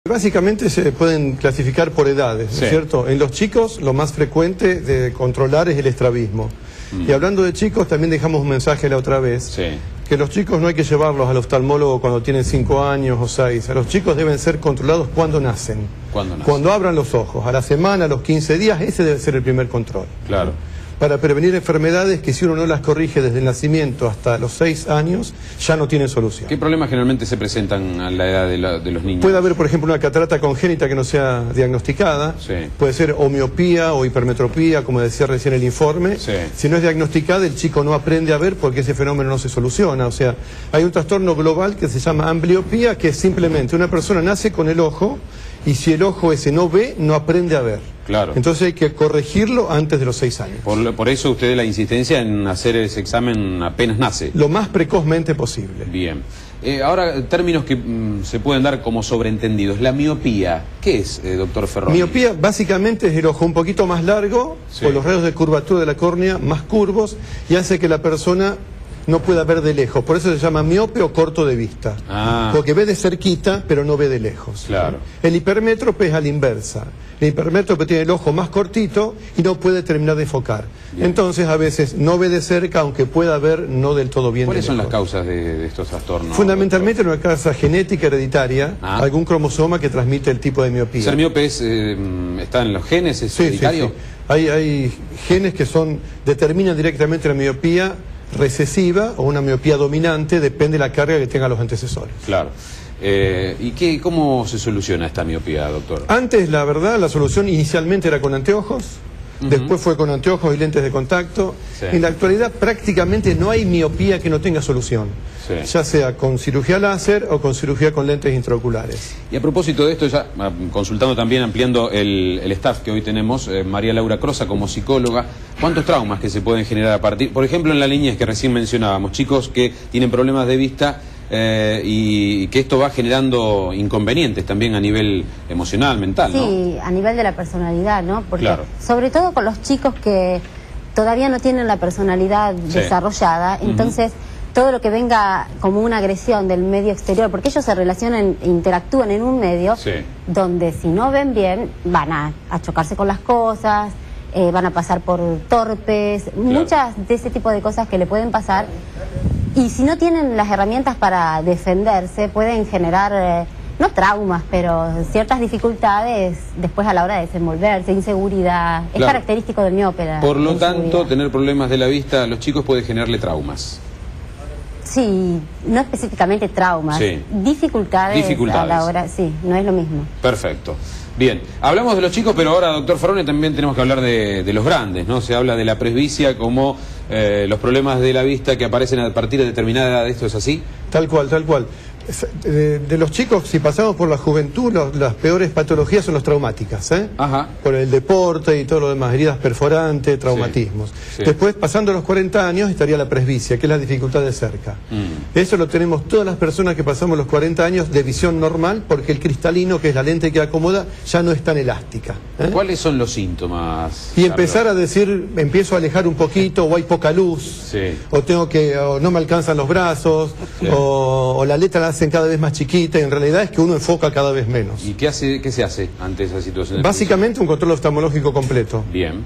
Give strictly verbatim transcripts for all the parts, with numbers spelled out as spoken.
Básicamente se pueden clasificar por edades, ¿no es cierto? En los chicos lo más frecuente de controlar es el estrabismo. Mm. Y hablando de chicos, también dejamos un mensaje la otra vez, sí. que los chicos no hay que llevarlos al oftalmólogo cuando tienen cinco años o seis. A los chicos deben ser controlados cuando nacen. ¿Cuándo nacen? Cuando abran los ojos, a la semana, a los quince días, ese debe ser el primer control. Claro. Para prevenir enfermedades que si uno no las corrige desde el nacimiento hasta los seis años, ya no tienen solución. ¿Qué problemas generalmente se presentan a la edad de, la, de los niños? Puede haber, por ejemplo, una catarata congénita que no sea diagnosticada. Sí. Puede ser o miopía o hipermetropía, como decía recién el informe. Sí. Si no es diagnosticada, el chico no aprende a ver porque ese fenómeno no se soluciona. O sea, hay un trastorno global que se llama ambliopía, que es simplemente una persona nace con el ojo y si el ojo ese no ve, no aprende a ver. Claro. Entonces hay que corregirlo antes de los seis años. Por, por eso usted la insistencia en hacer ese examen apenas nace. Lo más precozmente posible. Bien. Eh, ahora, términos que mm, se pueden dar como sobreentendidos. La miopía, ¿qué es, eh, doctor Ferroni? Miopía básicamente es el ojo un poquito más largo, sí. con los rayos de curvatura de la córnea más curvos, y hace que la persona no pueda ver de lejos. Por eso se llama miope o corto de vista. Ah. Porque ve de cerquita, pero no ve de lejos. Claro. El hipermétrope es a la inversa. El hipermétrope tiene el ojo más cortito y no puede terminar de enfocar. Bien. Entonces, a veces no ve de cerca, aunque pueda ver no del todo bien. ¿Cuáles de son lejos. las causas de, de estos trastornos? Fundamentalmente una causa genética hereditaria, ah. algún cromosoma que transmite el tipo de miopía. ¿Ser miope es, eh, está en los genes? ¿Es sí, hereditario? Sí, sí. Hay, hay genes que son determinan directamente la miopía recesiva o una miopía dominante, depende de la carga que tengan los antecesores. Claro. Eh, ¿Y qué, cómo se soluciona esta miopía, doctor? Antes, la verdad, la solución inicialmente era con anteojos, uh-huh. después fue con anteojos y lentes de contacto. Sí. En la actualidad prácticamente no hay miopía que no tenga solución, sí. ya sea con cirugía láser o con cirugía con lentes intraoculares. Y a propósito de esto, ya consultando también, ampliando el, el staff que hoy tenemos, eh, María Laura Crosa como psicóloga, ¿cuántos traumas que se pueden generar a partir, por ejemplo en la niñez que recién mencionábamos, chicos que tienen problemas de vista eh, y que esto va generando inconvenientes también a nivel emocional, mental, ¿no? Sí, a nivel de la personalidad, ¿no? Porque claro. sobre todo con los chicos que todavía no tienen la personalidad sí. desarrollada, entonces uh-huh. todo lo que venga como una agresión del medio exterior, porque ellos se relacionan, interactúan en un medio sí. donde si no ven bien van a, a chocarse con las cosas, eh, van a pasar por torpes, claro. muchas de ese tipo de cosas que le pueden pasar, y si no tienen las herramientas para defenderse pueden generar, eh, no traumas, pero ciertas dificultades después a la hora de desenvolverse, inseguridad, claro. es característico del miope. Por lo tanto, tener problemas de la vista a los chicos puede generarle traumas. Sí, no específicamente traumas, sí. dificultades, dificultades a la hora, sí, no es lo mismo. Perfecto. Bien, hablamos de los chicos, pero ahora, doctor Ferroni, también tenemos que hablar de, de los grandes, ¿no? Se habla de la presbicia como eh, los problemas de la vista que aparecen a partir de determinada edad. ¿Esto es así? Tal cual, tal cual. De, de los chicos, si pasamos por la juventud, los, las peores patologías son las traumáticas, ¿eh? Ajá. Por el deporte y todo lo demás, heridas perforantes, traumatismos. Sí, sí. Después, pasando los cuarenta años, estaría la presbicia, que es la dificultad de cerca. Mm. Eso lo tenemos todas las personas que pasamos los cuarenta años de visión normal, porque el cristalino, que es la lente que acomoda, ya no es tan elástica, ¿eh? ¿Cuáles son los síntomas? Y empezar a decir, empiezo a alejar un poquito, o hay poca luz, sí. o tengo que, o no me alcanzan los brazos, sí. o, o la letra la hacen cada vez más chiquita, y en realidad es que uno enfoca cada vez menos. ¿Y qué hace, qué se hace ante esa situación? Básicamente un control oftalmológico completo. Bien.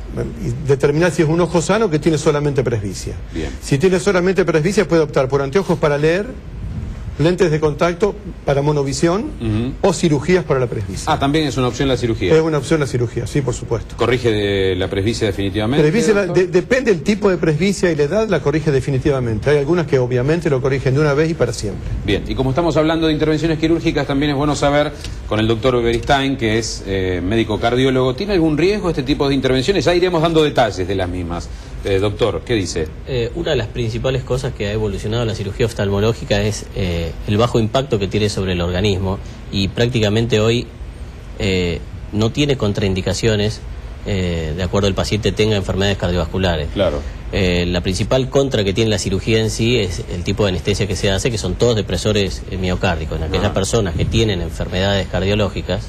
Y determinar si es un ojo sano que tiene solamente presbicia. Bien. Si tiene solamente presbicia puede optar por anteojos para leer, lentes de contacto para monovisión uh-huh. o cirugías para la presbicia. Ah, también es una opción la cirugía. Es una opción la cirugía, sí, por supuesto. ¿Corrige de la presbicia definitivamente? Presbicia, la, de, depende del tipo de presbicia y la edad, la corrige definitivamente. Hay algunas que obviamente lo corrigen de una vez y para siempre. Bien, y como estamos hablando de intervenciones quirúrgicas, también es bueno saber, con el doctor Beristain, que es eh, médico cardiólogo, ¿tiene algún riesgo este tipo de intervenciones? Ya iremos dando detalles de las mismas. Eh, doctor, ¿qué dice? Eh, una de las principales cosas que ha evolucionado la cirugía oftalmológica es eh, el bajo impacto que tiene sobre el organismo, y prácticamente hoy eh, no tiene contraindicaciones eh, de acuerdo al paciente tenga enfermedades cardiovasculares. Claro. Eh, la principal contra que tiene la cirugía en sí es el tipo de anestesia que se hace, que son todos depresores eh, miocárdicos. En aquellas ah. personas que tienen enfermedades cardiológicas,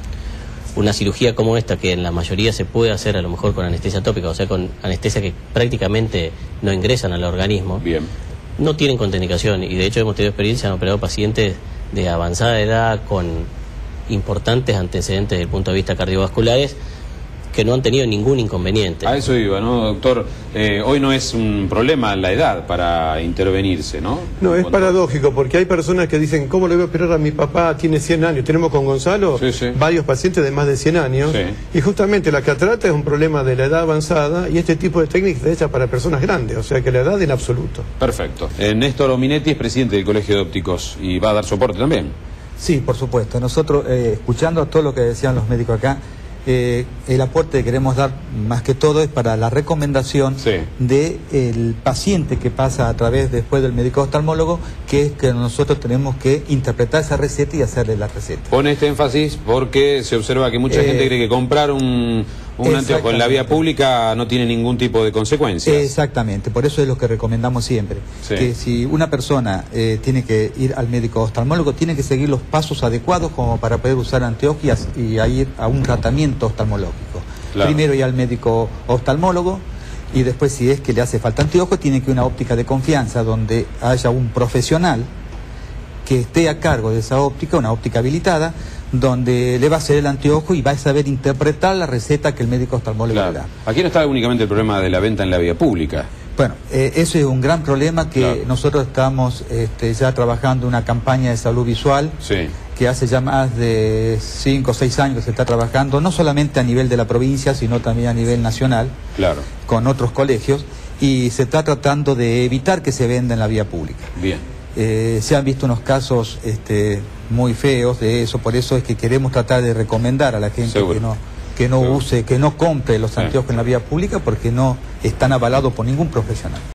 una cirugía como esta, que en la mayoría se puede hacer a lo mejor con anestesia tópica, o sea, con anestesia que prácticamente no ingresan al organismo, bien. no tienen contraindicación, y de hecho hemos tenido experiencia, han operado pacientes de avanzada edad con importantes antecedentes desde el punto de vista cardiovasculares, que no han tenido ningún inconveniente. A eso iba, ¿no, doctor? Eh, hoy no es un problema la edad para intervenirse, ¿no? No, es paradójico, porque hay personas que dicen, ¿cómo le voy a operar a mi papá? Tiene cien años. Tenemos con Gonzalo sí, sí. varios pacientes de más de cien años. Sí. Y justamente la catarata es un problema de la edad avanzada y este tipo de técnica está hecha para personas grandes, o sea que la edad en absoluto. Perfecto. Eh, Néstor Ominetti es presidente del Colegio de Ópticos y va a dar soporte también. Sí, por supuesto. Nosotros, eh, escuchando todo lo que decían los médicos acá, Eh, el aporte que queremos dar más que todo es para la recomendación sí. del paciente que pasa a través después del médico oftalmólogo, que es que nosotros tenemos que interpretar esa receta y hacerle la receta. Pone este énfasis porque se observa que mucha eh, gente cree que comprar un, un anteojo en la vía pública no tiene ningún tipo de consecuencias. Exactamente, por eso es lo que recomendamos siempre, sí. que si una persona eh, tiene que ir al médico oftalmólogo, tiene que seguir los pasos adecuados como para poder usar anteojos y a ir a un tratamiento oftalmológico. Claro. Primero ir al médico oftalmólogo y después, si es que le hace falta anteojo, tiene que ir a una óptica de confianza donde haya un profesional que esté a cargo de esa óptica, una óptica habilitada, donde le va a hacer el anteojo y va a saber interpretar la receta que el médico oftalmólogo claro. le da. Aquí no está únicamente el problema de la venta en la vía pública. Bueno, eh, eso es un gran problema que claro. nosotros estamos este, ya trabajando una campaña de salud visual sí. que hace ya más de cinco o seis años que se está trabajando, no solamente a nivel de la provincia, sino también a nivel nacional, claro. con otros colegios, y se está tratando de evitar que se venda en la vía pública. Bien. Eh, se han visto unos casos este, muy feos de eso, por eso es que queremos tratar de recomendar a la gente Seguro. que no... que no Seguro. use, que no compre los anteojos sí. en la vía pública porque no están avalados por ningún profesional.